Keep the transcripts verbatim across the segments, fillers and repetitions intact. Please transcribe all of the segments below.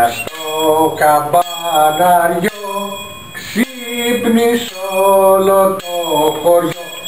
Μες στο καμπαναριό ξύπνησε όλο το χωριό.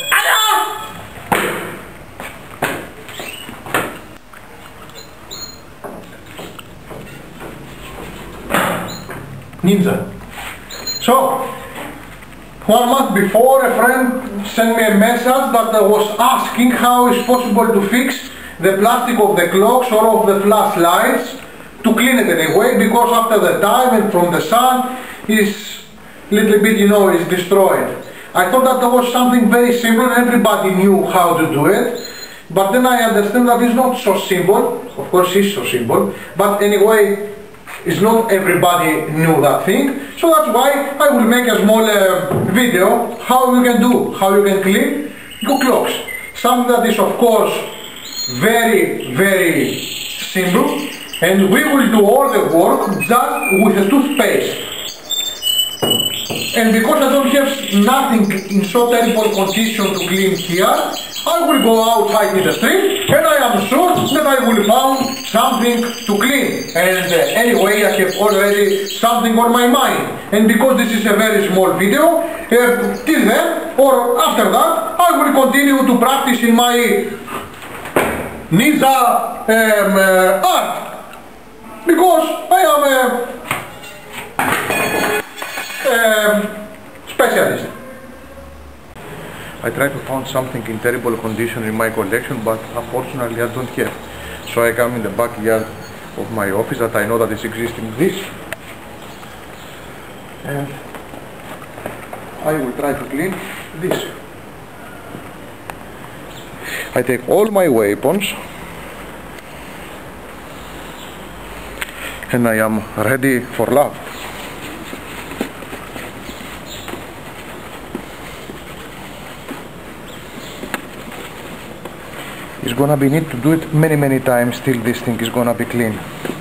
Ninja. So, one month before, a friend sent me a message that was asking how it's possible to fix the plastic of the clocks or of the flashlights, to clean it anyway, because after the time and from the sun is little bit, you know, is destroyed. I thought that there was something very simple and everybody knew how to do it, but then I understand that it's not so simple. Of course it's so simple, but anyway, it's not everybody knew that thing, so that's why I will make a small uh, video how you can do, how you can clean your clocks. Something that is of course very, very simple, and we will do all the work just with a toothpaste. And because I don't have nothing in so terrible condition to clean here, I will go outside in the street and I am sure that I will find something to clean. And uh, anyway, I have already something on my mind. And because this is a very small video, uh, till then or after that, I will continue to practice in my ninja um, uh, art. Because I am a um, specialist. I try to find something in terrible condition in my collection, but unfortunately I don't have. So I come in the backyard of my office that I know that is existing this, and I will try to clean this. I take all my weapons and I am ready for love. It's gonna be need to do it many many times till this thing is gonna be clean.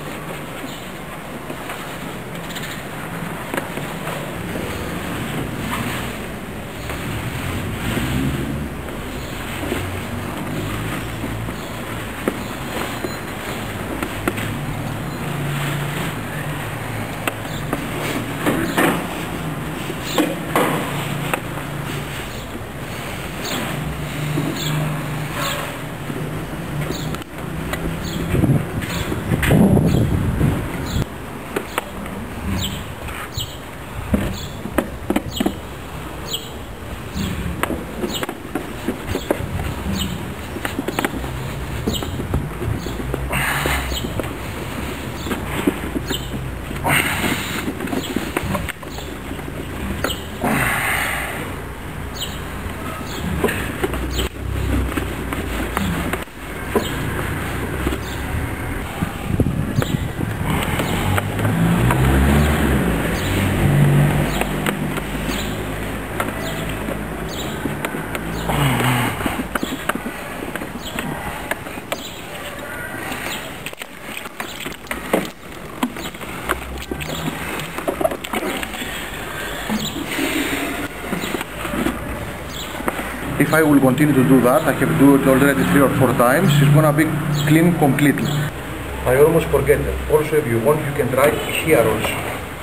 If I will continue to do that, I have do it already three or four times, it's gonna be clean completely. I almost forget it. Also, if you want, you can try here also.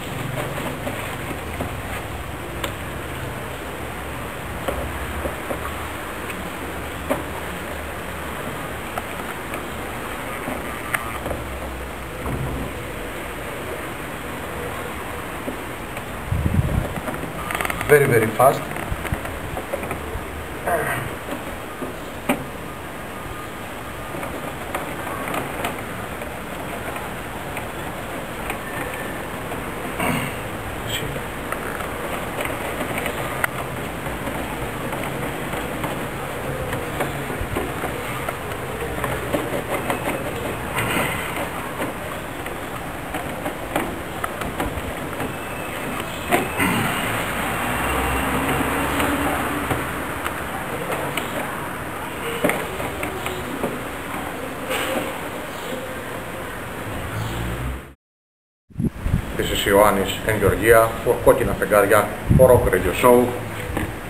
Very, very fast. This is Ioannis and Georgia for KOKKINA FEGARIA Rock Radio Show.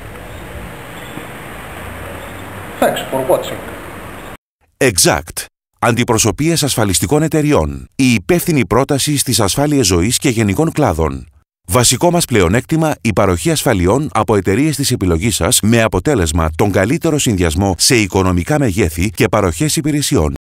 Thanks for watching. Exact. Αντιπροσωπείες ασφαλιστικών εταιριών. Η υπεύθυνη πρόταση στις ασφάλειες ζωής και γενικών κλάδων. Βασικό μας πλεονέκτημα, η παροχή ασφαλιών από εταιρείες της επιλογής σας με αποτέλεσμα τον καλύτερο συνδυασμό σε οικονομικά μεγέθη και παροχές υπηρεσιών.